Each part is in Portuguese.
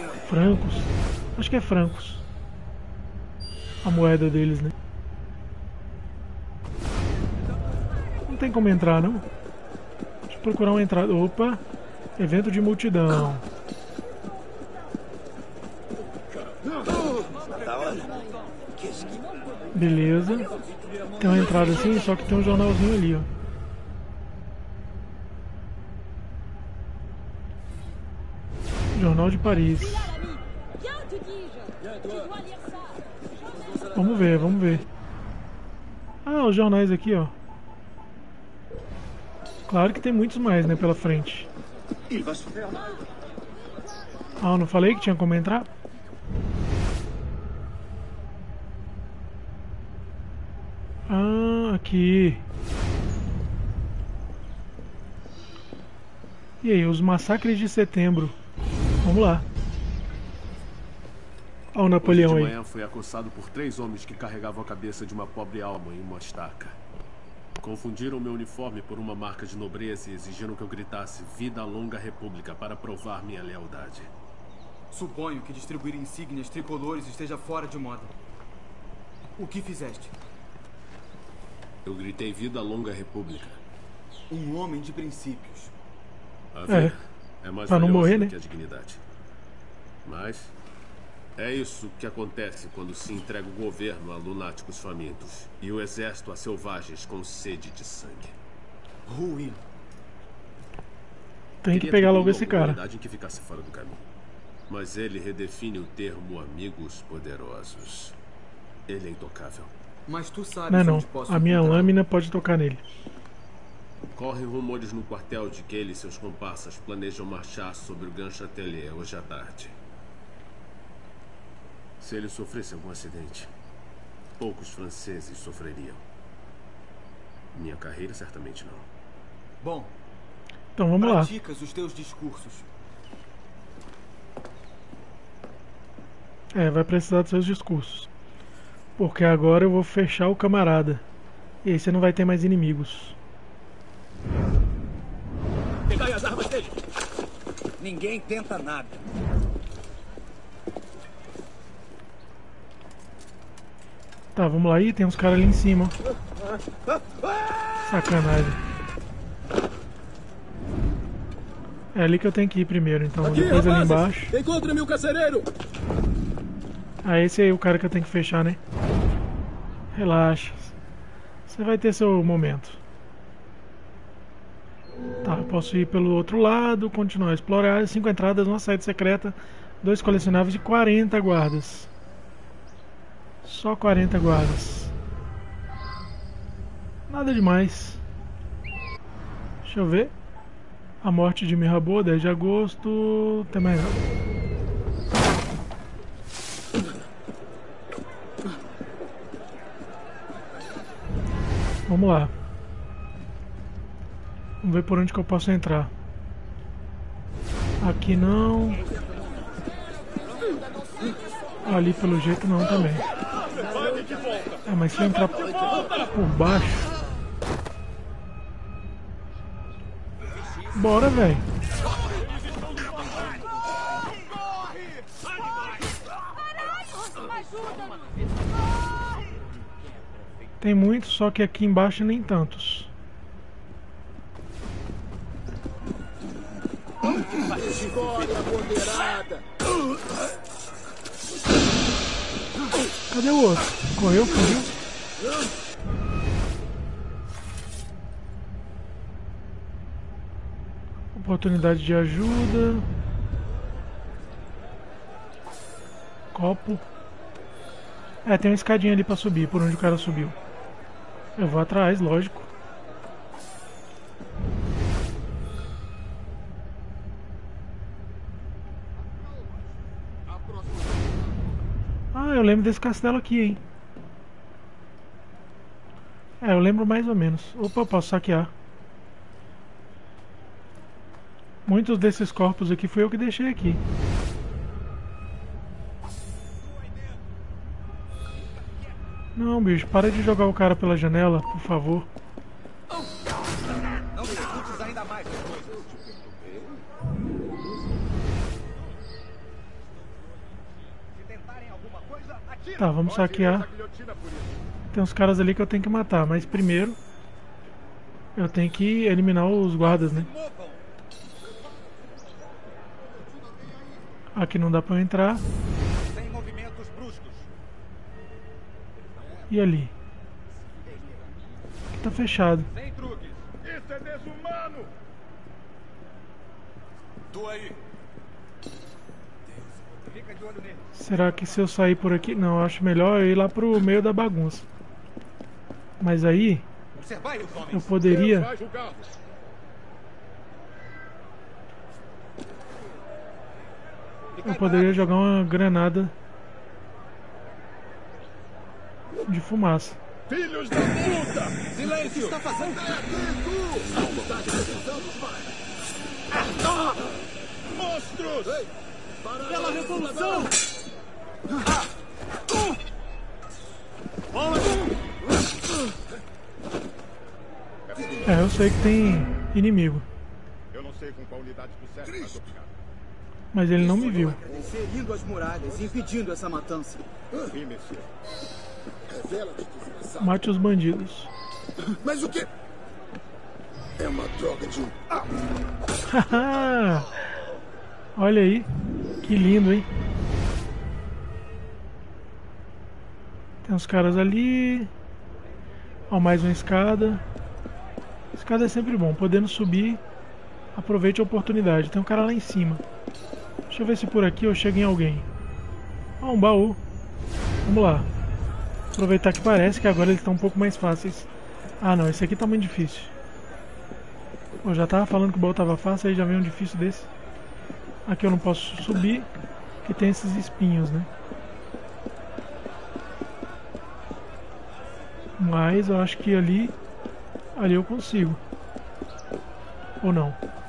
Francos. Acho que é francos. A moeda deles, né? Não tem como entrar, não? Deixa eu procurar uma entrada. Opa! Evento de multidão. Beleza. Tem uma entrada assim, só que tem um jornalzinho ali, ó. Jornal de Paris. Vamos ver, vamos ver. Ah, os jornais aqui, ó. Claro que tem muitos mais, né, pela frente. Ah, eu não falei que tinha como entrar? Ah, aqui. E aí, os massacres de setembro. Vamos lá. Olha o Napoleão Hoje de aí. manhã fui acossado por 3 homens que carregavam a cabeça de uma pobre alma em uma estaca. Confundiram meu uniforme por uma marca de nobreza e exigiram que eu gritasse "Vida longa República" para provar minha lealdade. Suponho que distribuir insígnias tricolores esteja fora de moda. O que fizeste? Eu gritei "Vida longa República". Um homem de princípios. A vida é mais pra não valiosa morrer, do né? que a dignidade. Mas é isso que acontece quando se entrega o governo a lunáticos famintos e o exército a selvagens com sede de sangue. Ruim. Tem que pegar logo esse cara. Em que ficasse fora do caminho. Mas ele redefine o termo amigos poderosos. Ele é intocável. Mas tu sabes Não é não. onde posso A minha encontrá-lo. lâmina pode tocar nele. Correm rumores no quartel de que ele e seus comparsas planejam marchar sobre o Grand Châtelet hoje à tarde. Se ele sofresse algum acidente, poucos franceses sofreriam. Minha carreira certamente não. Bom, Então vamos lá. praticas os teus discursos. Vai precisar dos seus discursos. Porque agora eu vou fechar o camarada. E aí você não vai ter mais inimigos. Pegai as armas dele. Ninguém tenta nada. Tá, vamos lá. Ih, tem uns caras ali em cima. Sacanagem. É ali que eu tenho que ir primeiro, então. Aqui, Depois ali rapazes, embaixo. encontre-me o carcereiro. Ah, esse aí é o cara que eu tenho que fechar, né? Relaxa. Você vai ter seu momento. Tá, posso ir pelo outro lado, continuar a explorar. 5 entradas, uma saída secreta, 2 colecionáveis e 40 guardas. Só 40 guardas. Nada demais. Deixa eu ver. A morte de Mirabeau, 10 de agosto. Tem mais nada. Vamos lá. Vamos ver por onde que eu posso entrar. Aqui não. Ali pelo jeito não também. Mas se eu entrar por baixo. Bora, velho. Tem muitos, só que aqui embaixo nem tantos. Cadê o outro? Correu, fugiu? Oportunidade de ajuda. Copo. Tem uma escadinha ali pra subir, por onde o cara subiu. Eu vou atrás, lógico. Ah, eu lembro desse castelo aqui, hein? Eu lembro mais ou menos. Opa, posso saquear. Muitos desses corpos aqui fui eu que deixei aqui. Não, bicho, para de jogar o cara pela janela, por favor. Não discutes ainda mais as coisas. Tá, vamos saquear. Tem uns caras ali que eu tenho que matar, mas primeiro eu tenho que eliminar os guardas, né? Aqui não dá pra eu entrar. Sem movimentos bruscos. E ali? Aqui tá fechado. Sem truques. Isso é desumano! Tu aí. Fica de olho nele. Será que se eu sair por aqui... Não, eu acho melhor eu ir lá pro meio da bagunça. Mas aí Observai os homens. eu poderia... Vai julgá-los. Eu poderia jogar uma granada de fumaça. Filhos da puta! Silêncio. Está fazendo. Monstros! Pela revolução. É, eu sei que tem inimigo, Eu não sei com qual unidade tu serve, mas obrigado. mas ele não me viu. Ferindo as muralhas, impedindo essa matança. Sim, Messias. Mate os bandidos. Mas o quê? É uma droga de um... Olha aí, que lindo, hein? Tem uns caras ali. Ó, mais uma escada. Escada é sempre bom, podendo subir, aproveite a oportunidade. Tem um cara lá em cima. Deixa eu ver se por aqui eu chego em alguém. Ó, um baú. Vamos lá. Aproveitar que parece que agora eles estão um pouco mais fáceis. Ah não, esse aqui tá muito difícil. Eu já tava falando que o baú tava fácil, aí já vem um difícil desse. Aqui eu não posso subir, que tem esses espinhos, né? Mas eu acho que ali eu consigo. Ou não?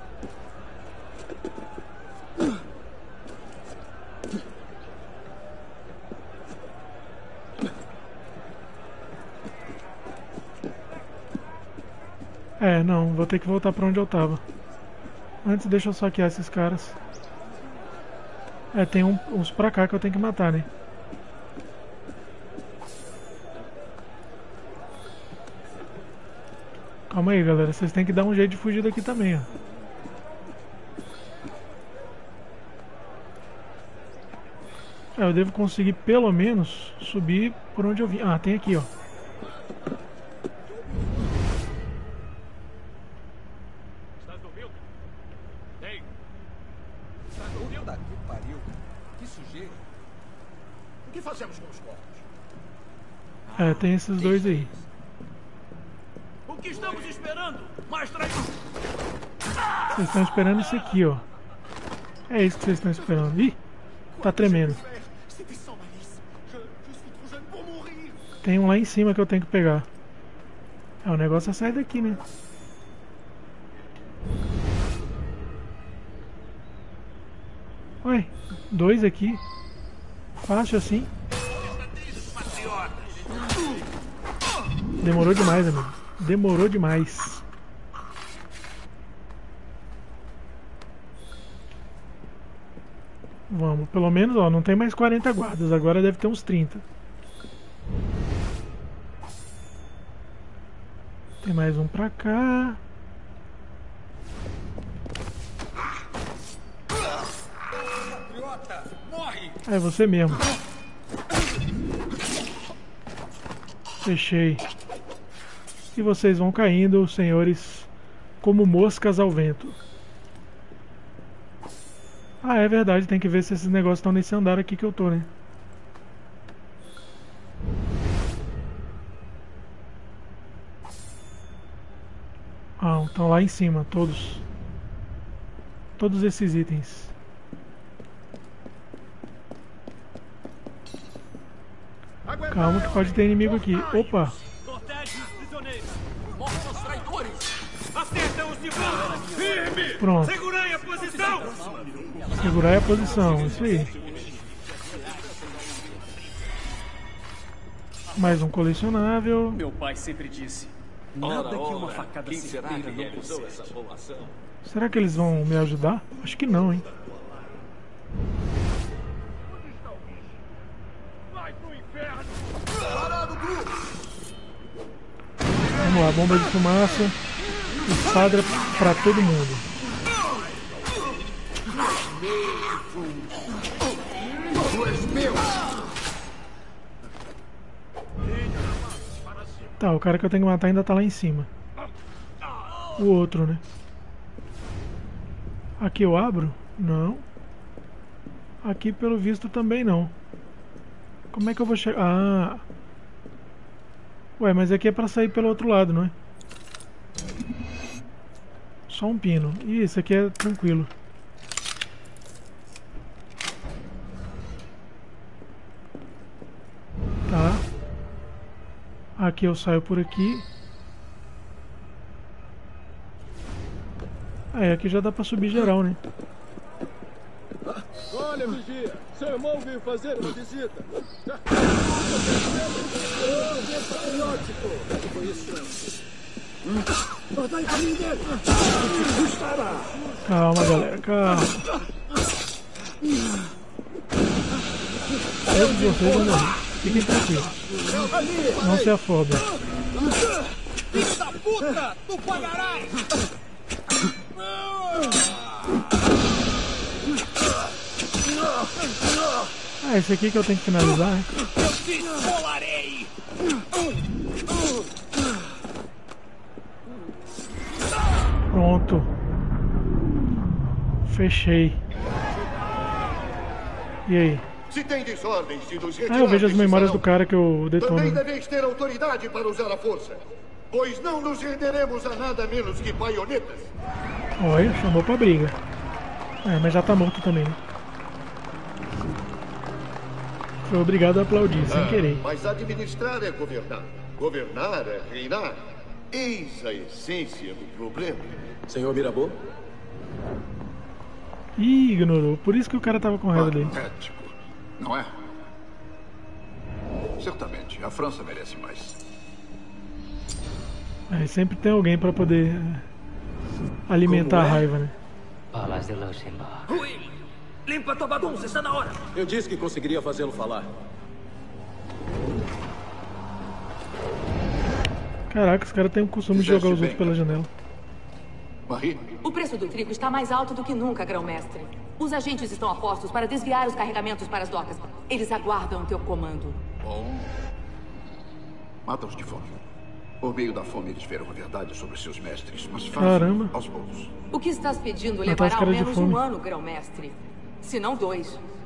É, não, vou ter que voltar pra onde eu tava. Antes deixa eu saquear esses caras. É, tem uns pra cá que eu tenho que matar, né? Calma aí, galera. Vocês têm que dar um jeito de fugir daqui também, ó. É, eu devo conseguir pelo menos subir por onde eu vim. Ah, tem aqui, ó. Estás dormindo? Ei! Puta que pariu. Que sujeira. O que fazemos com os corpos? É, tem esses dois aí. O que estamos esperando? Mais traidor. Vocês estão esperando isso aqui, ó. É isso que vocês estão esperando. Ih, tá tremendo. Tem um lá em cima que eu tenho que pegar. É, o negócio é sair daqui, né? Ué, dois aqui. Fácil assim. Demorou demais, amigo. Demorou demais. Vamos, pelo menos, ó, não tem mais 40 guardas, agora deve ter uns 30. Tem mais um pra cá. Patriota, morre. É você mesmo. Fechei. E vocês vão caindo, senhores, como moscas ao vento. Ah, é verdade, tem que ver se esses negócios estão nesse andar aqui que eu tô, né? Ah, estão lá em cima, todos. Todos esses itens. Calma que pode ter inimigo aqui. Opa! Protege os prisioneiros. Morte aos traidores. Acerta os de firme. Pronto. Segurai a posição. Segurar a posição, isso aí. Mais um colecionável. Meu pai sempre disse: nada que uma facada certeira não conserte. Será que eles vão me ajudar? Acho que não, hein? Vamos lá, bomba de fumaça. Espada pra todo mundo. Tá, o cara que eu tenho que matar ainda tá lá em cima. O outro, né? Aqui eu abro? Não. Aqui pelo visto também não. Como é que eu vou chegar? Ah. Ué, mas aqui é pra sair pelo outro lado, não é? Só um pino. Ih, isso aqui é tranquilo. Tá. Aqui eu saio por aqui. É, aqui já dá pra subir geral, né? Olha, vigia, seu irmão veio fazer uma visita. Calma, galera, calma. Todos vocês vão morrer. Fiquem tranquilos. Não se afobem. Filho da puta! Tu pagarás! Ah, esse aqui que eu tenho que finalizar. Eu te esfolarei! Pronto. Fechei. E aí? Se tem desordens e nos Ah, eu vejo as memórias do cara que eu detono. Também deveis ter autoridade para usar a força, pois não nos renderemos a nada menos que baionetas. Olha, chamou pra briga. É, mas já tá morto também, né? Foi obrigado a aplaudir, sem querer. Mas administrar é governar. Governar é reinar. Eis a essência do problema. Senhor Mirabeau? Ih, ignorou. Por isso que o cara tava com raiva dele. Patético, não é? Certamente, a França merece mais. É, sempre tem alguém pra poder alimentar a raiva, né? Rui! Limpa tua bagunça, está na hora! Eu disse que conseguiria fazê-lo falar. Caraca, os caras têm o costume de jogar os outros pela janela. Marie? O preço do trigo está mais alto do que nunca, grão-mestre. Os agentes estão a postos para desviar os carregamentos para as docas. Eles aguardam teu comando. Bom. Mata-os de fome. Por meio da fome, eles verão a verdade sobre seus mestres, mas Caramba. fazem aos poucos. O que estás pedindo Matar os levará ao caras de menos fome. um ano, grão-mestre. Se não 2.